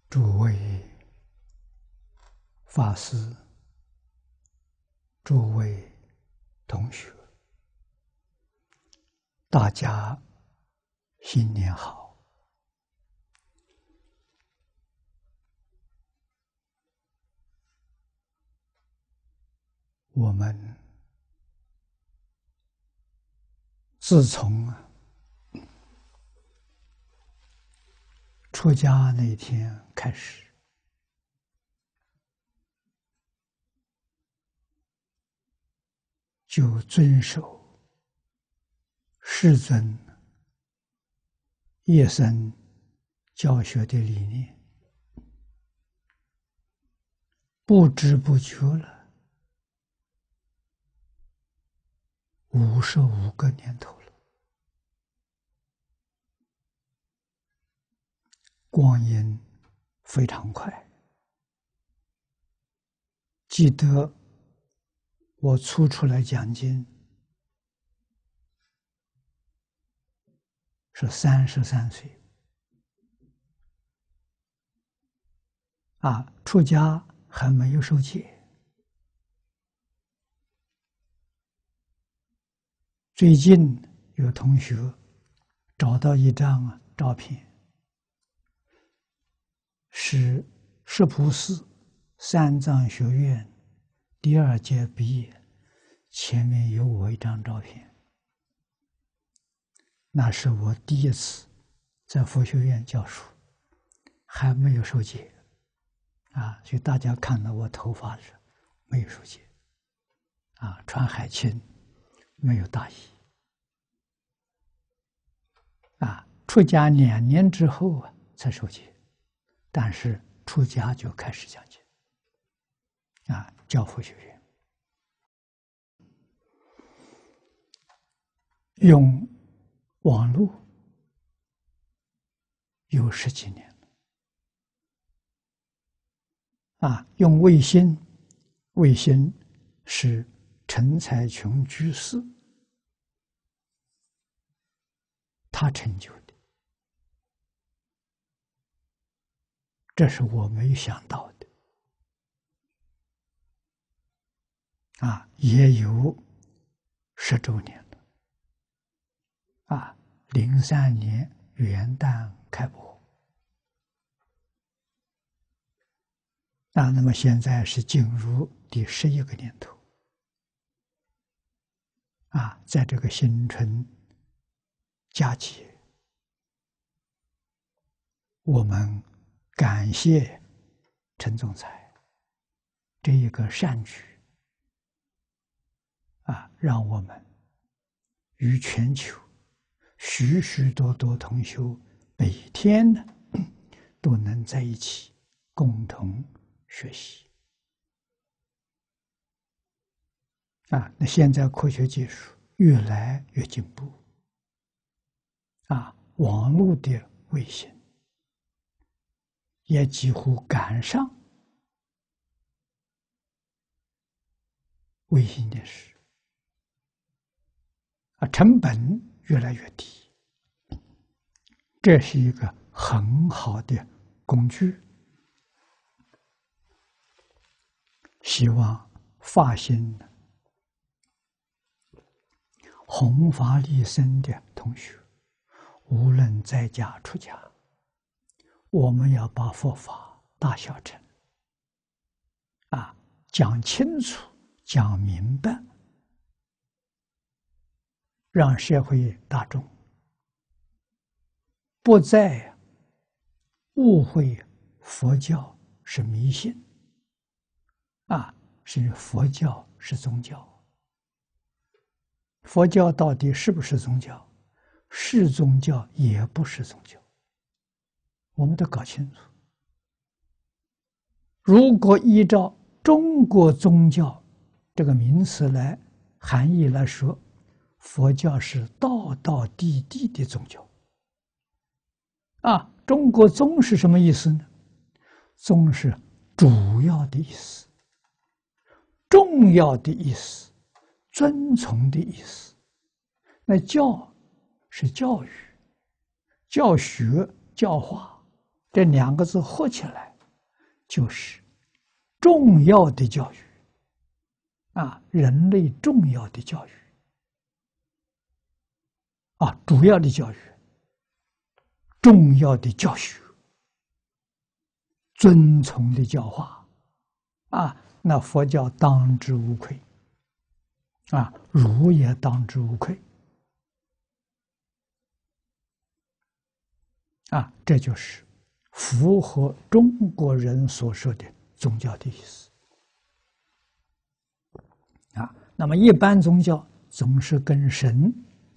诸位法师、诸位同学，大家新年好！我们自从出家那天开始，就遵守世尊一生教学的理念，不知不觉了55个年头了，光阴非常快。记得我初出来讲经是33岁，出家还没有受戒。最近有同学找到一张照片，是石浦寺三藏学院第2届毕业，前面有我一张照片。那是我第一次在佛学院教书，还没有受戒所以大家看到我头发是没有受戒穿海青，没有大衣出家2年之后才受戒，但是出家就开始讲经教佛学院，用网络有10几年了用卫星是陈才琼居士他成就的，这是我没想到的也有10周年了03年元旦开播那么现在是进入第11个年头在这个新春佳节，我们感谢陈总裁这一个善举让我们与全球许许多多同修每天都能在一起共同学习那现在科学技术越来越进步网络的卫星也几乎赶上卫星电视成本越来越低，这是一个很好的工具。希望发心弘法利生的同学，无论在家出家，我们要把佛法大小乘讲清楚讲明白，让社会大众不再误会佛教是迷信是佛教是宗教。佛教到底是不是宗教？是宗教也不是宗教，我们得搞清楚。如果依照中国宗教这个名词来含义来说，佛教是道道地地的宗教中国宗是什么意思呢？宗是主要的意思，重要的意思，遵从的意思。那教是教育、教学、教化， 这两个字合起来就是重要的教育啊，人类重要的教育啊，主要的教育，重要的教学，遵从的教化啊，那佛教当之无愧啊，儒也当之无愧啊，这就是符合中国人所说的宗教的意思啊。那么一般宗教总是跟神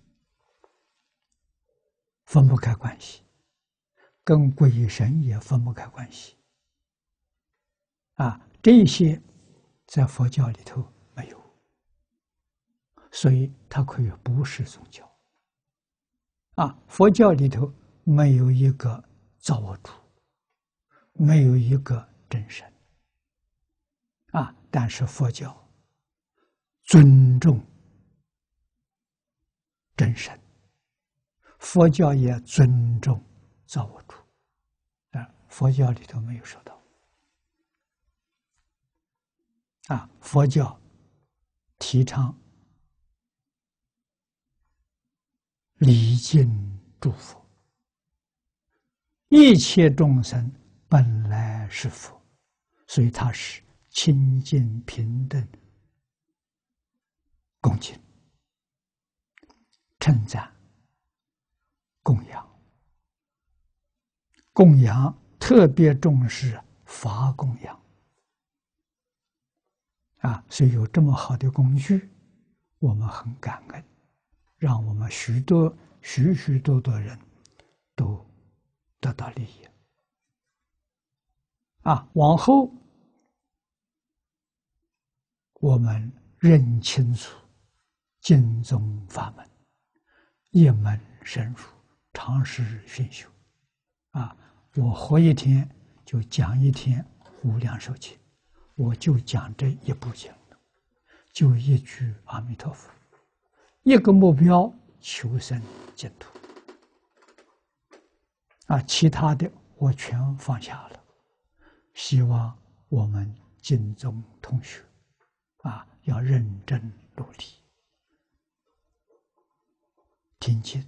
分不开关系，跟鬼神也分不开关系啊，这些在佛教里头没有，所以它可以不是宗教啊。佛教里头没有一个造物主，没有一个真神啊，但是佛教尊重真神，佛教也尊重造物主啊，佛教里头没有说到啊。佛教提倡礼敬诸佛，一切众生本来是佛，所以它是清净平等、恭敬、称赞、供养。供养特别重视法供养啊，所以有这么好的工具，我们很感恩，让我们许许多多人都得到利益啊。往后我们认清楚经宗法门，一门深入，长时熏修啊。我活一天就讲一天无量寿经，我就讲这一部经，就一句阿弥陀佛，一个目标，求生净土啊，其他的我全放下了。希望我们经宗同学啊，要认真努力听经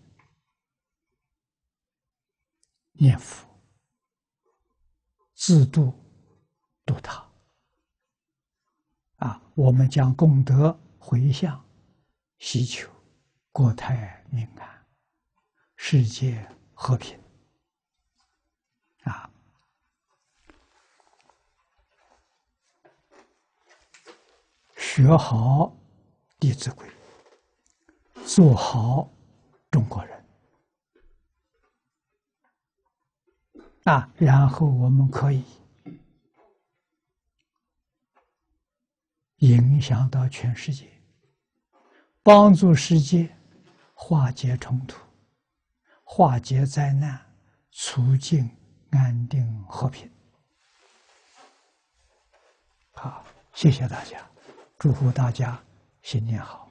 念佛，自度度他啊！我们将功德回向，祈求国泰民安，世界和平啊！学好《弟子规》，做好中国人啊！然后我们可以影响到全世界，帮助世界化解冲突，化解灾难，促进安定和平。好，谢谢大家，祝福大家新年好。